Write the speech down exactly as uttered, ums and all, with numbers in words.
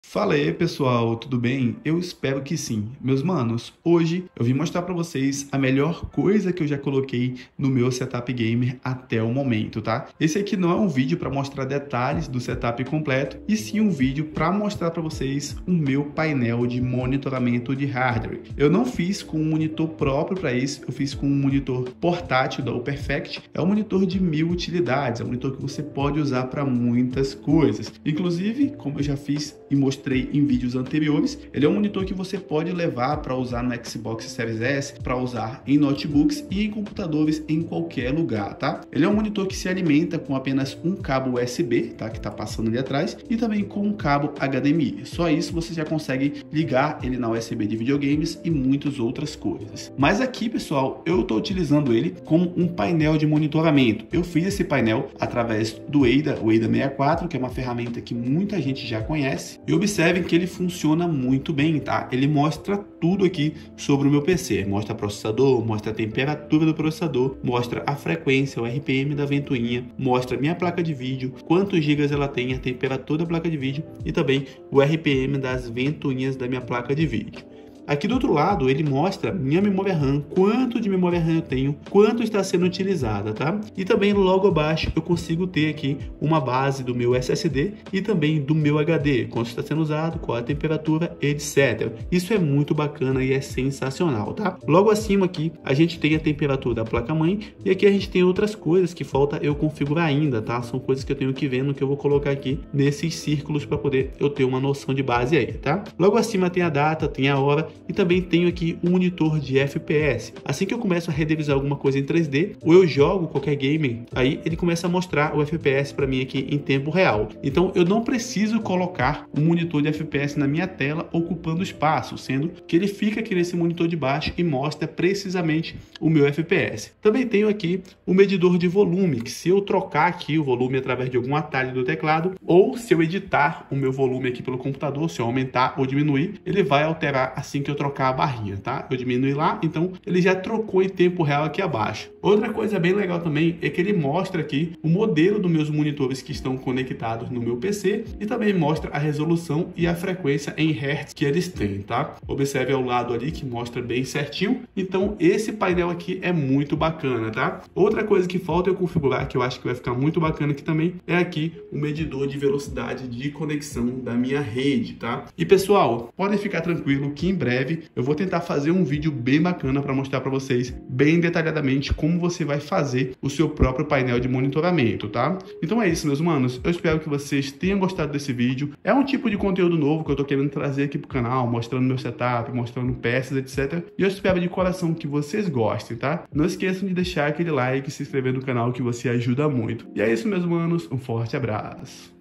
Fala aí pessoal, tudo bem? Eu espero que sim. Meus manos, hoje eu vim mostrar para vocês a melhor coisa que eu já coloquei no meu setup gamer até o momento, tá? Esse aqui não é um vídeo para mostrar detalhes do setup completo, e sim um vídeo para mostrar para vocês o meu painel de monitoramento de hardware. Eu não fiz com um monitor próprio para isso, eu fiz com um monitor portátil da Perfect. É um monitor de mil utilidades, é um monitor que você pode usar para muitas coisas. Inclusive, como eu já fiz e mostrei em vídeos anteriores, ele é um monitor que você pode levar para usar no Xbox Series S, para usar em notebooks e em computadores em qualquer lugar, tá? Ele é um monitor que se alimenta com apenas um cabo U S B, tá? Que tá passando ali atrás, e também com um cabo H D M I. Só isso você já consegue ligar ele na U S B de videogames e muitas outras coisas. Mas aqui, pessoal, eu estou utilizando ele como um painel de monitoramento. Eu fiz esse painel através do Ada, o Ada sessenta e quatro, que é uma ferramenta que muita gente já conhece. E observem que ele funciona muito bem, tá? Ele mostra tudo aqui sobre o meu P C. Mostra processador, mostra a temperatura do processador, mostra a frequência, o R P M da ventoinha, mostra minha placa de vídeo, quantos gigas ela tem, a temperatura da placa de vídeo e também o R P M das ventoinhas da minha placa de vídeo. Aqui do outro lado ele mostra minha memória RAM, quanto de memória RAM eu tenho, quanto está sendo utilizada, tá? E também logo abaixo eu consigo ter aqui uma base do meu S S D e também do meu H D, quanto está sendo usado, qual a temperatura, etcétera. Isso é muito bacana e é sensacional, tá? Logo acima aqui a gente tem a temperatura da placa-mãe e aqui a gente tem outras coisas que falta eu configurar ainda, tá? São coisas que eu tenho que ver no que eu vou colocar aqui nesses círculos para poder eu ter uma noção de base aí, tá? Logo acima tem a data, tem a hora e também tenho aqui um monitor de F P S. Assim que eu começo a renderizar alguma coisa em três D ou eu jogo qualquer game, aí ele começa a mostrar o F P S para mim aqui em tempo real. Então eu não preciso colocar um monitor de F P S na minha tela ocupando espaço, sendo que ele fica aqui nesse monitor de baixo e mostra precisamente o meu F P S. Também tenho aqui o medidor de volume, que se eu trocar aqui o volume através de algum atalho do teclado ou se eu editar o meu volume aqui pelo computador, se eu aumentar ou diminuir, ele vai alterar assim que eu trocar a barrinha, tá? Eu diminui lá, então ele já trocou em tempo real aqui abaixo. Outra coisa bem legal também é que ele mostra aqui o modelo dos meus monitores que estão conectados no meu P C e também mostra a resolução e a frequência em hertz que eles têm, tá? Observe ao lado ali que mostra bem certinho. Então esse painel aqui é muito bacana, tá? Outra coisa que falta eu configurar, que eu acho que vai ficar muito bacana aqui também, é aqui o medidor de velocidade de conexão da minha rede, tá? E pessoal, podem ficar tranquilo que em breve eu vou tentar fazer um vídeo bem bacana para mostrar para vocês bem detalhadamente como você vai fazer o seu próprio painel de monitoramento, tá? Então é isso, meus manos. Eu espero que vocês tenham gostado desse vídeo. É um tipo de conteúdo novo que eu tô querendo trazer aqui pro canal, mostrando meu setup, mostrando peças, etcétera. E eu espero de coração que vocês gostem, tá? Não esqueçam de deixar aquele like e se inscrever no canal que você ajuda muito. E é isso, meus manos. Um forte abraço.